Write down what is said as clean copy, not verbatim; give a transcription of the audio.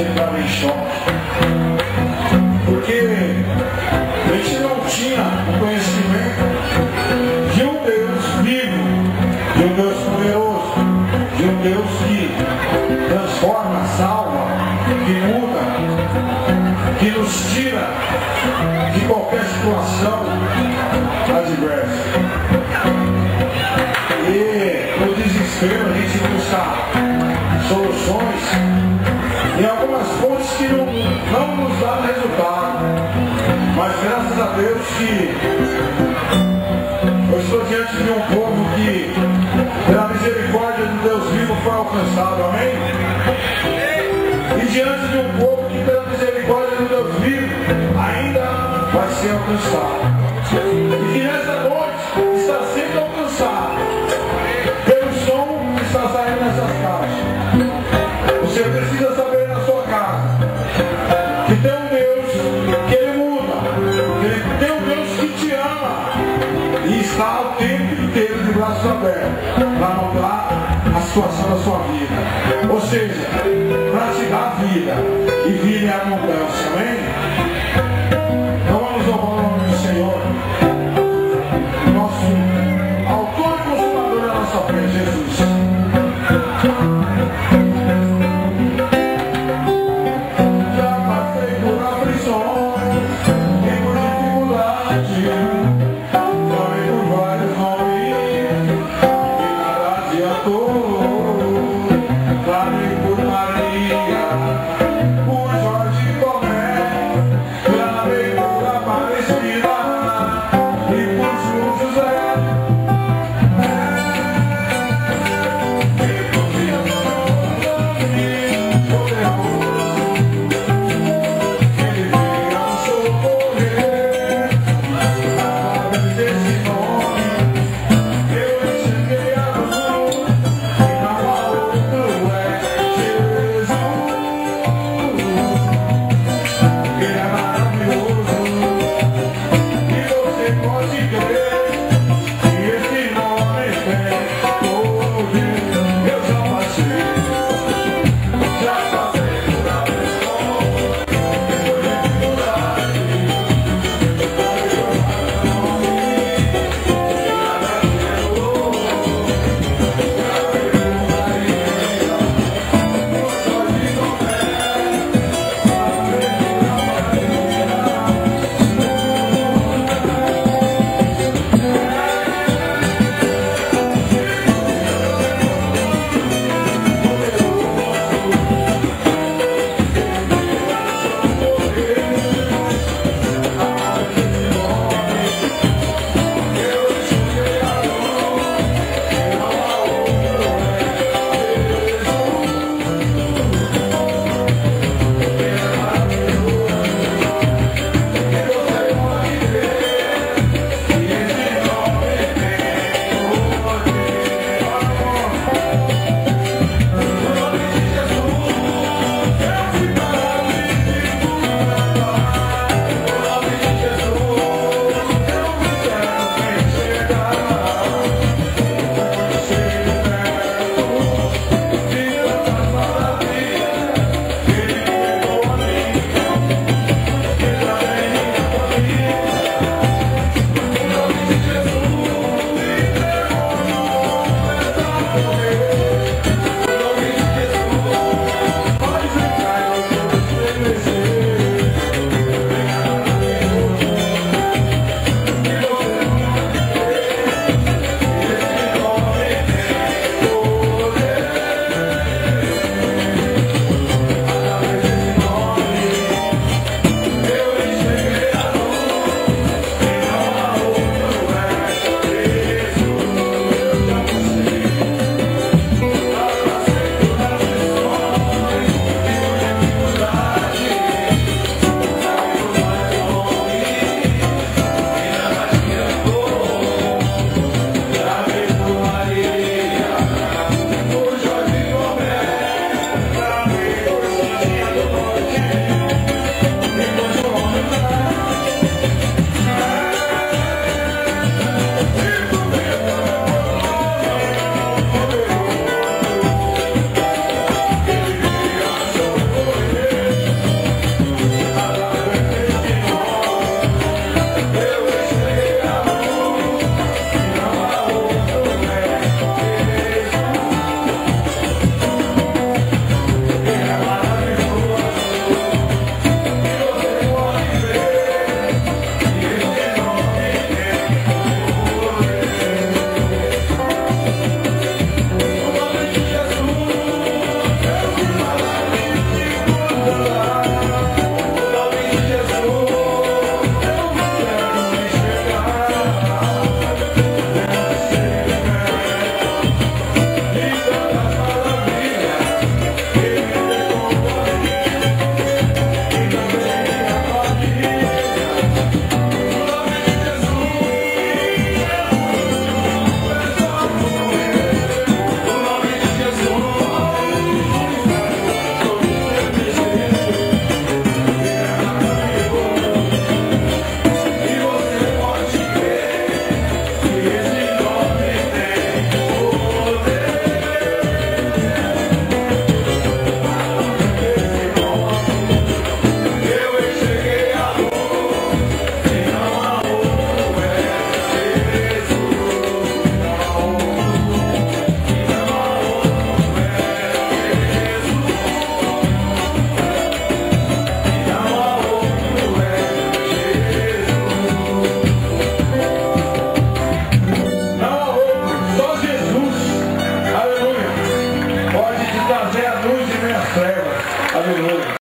ele estava em choque. Porque a gente não tinha o conhecimento de um Deus vivo, de um Deus poderoso, de um Deus que transforma, salva, que muda, que nos tira de qualquer situação adversa. E no desespero a gente busca soluções em algumas fontes que não nos dão resultado. Mas graças a Deus que eu estou diante de um povo que pela misericórdia de Deus vivo foi alcançado, amém? E diante de um povo que pela misericórdia de Deus vivo ainda vai ser alcançado. E que nessa noite está sendo alcançado pelo som que está saindo nessas caixas. Você precisa saber na sua casa que tem um Deus que Ele muda, que tem um Deus que te ama e está o tempo inteiro de braços abertos para mudar a situação da sua vida. Ou seja, para te dar vida e vida em abundância, amém? Então vamos louvar o nome do Senhor, nosso autor e consumador da nossa fé, Jesus. Já passei por aflições e por dificuldades, falei por vários nomes e nada adiantou. Falei por Maria, por Jorge Tomé, clamei por Aparecida e por José. Ele veio a socorrer, através desse nome eu enxerguei a luz e não há outro, é Jesus. Ele é maravilhoso e você pode crer que esse nome tem poder. Eu já passei por aflições e por dificuldade, Eu